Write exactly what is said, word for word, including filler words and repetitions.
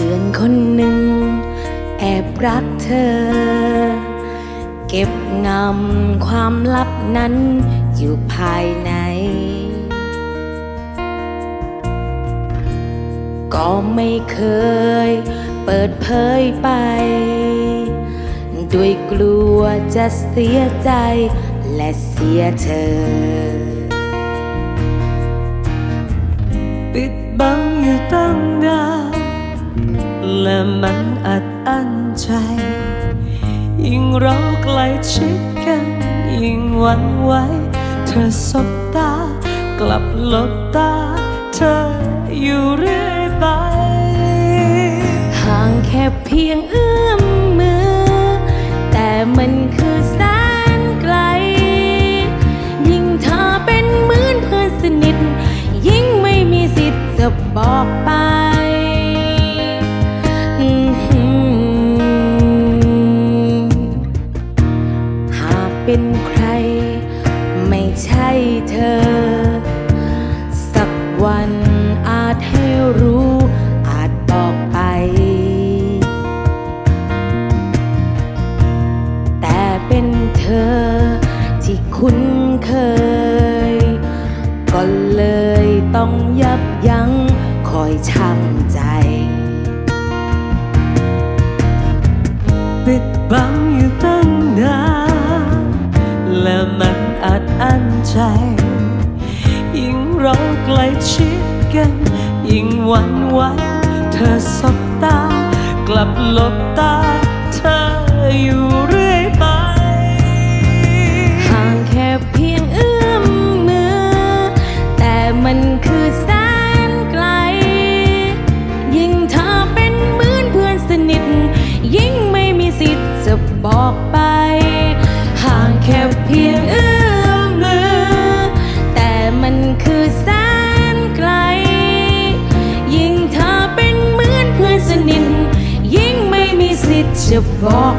พื่อนคนหนึ่งแอบรักเธอเก็บงำความลับนั้นอยู่ภายในก็ไม่เคยเปิดเผยไปด้วยกลัวจะเสียใจและเสียเธอปิดบังอยู่ตั้งนานและมันอัดอั้นใจยิ่งเราใกล้ชิดกันยิ่งหวั่นไหวเธอสบตากลับหลบตาเธออยู่เรื่อยไปห่างแค่เพียงเอื้อมมือแต่มันคือแสนไกลยิ่งเธอเป็นเหมือนเพื่อนสนิทยิ่งไม่มีสิทธิ์จะบอกไปหากเป็นใครไม่ใช่เธอสักวันอาจให้รู้อาจบอกไปแต่เป็นเธอที่คุ้นเคยก็เลยต้องยับยั้งคอยชั่งใจปิดบังอยู่ตั้งนานและมันอัดอั้นใจยิ่งเราใกล้ชิดกันยิ่งหวั่นไหวเธอสบตากลับหลบตาเธออยู่เรื่อยไปห่างแค่เพียงเอื้อมมือแต่มันคือแสนไกลยิ่งเธอเป็นเหมือนเพื่อนสนิทยิ่งไม่มีสิทธิ์จะบอกไปห่างแค่เพียงเอื้อมมือแต่มันคือแสนไกลยิ่งเธอเป็นเหมือนเพื่อนสนิทยิ่งไม่มีสิทธิ์จะบอก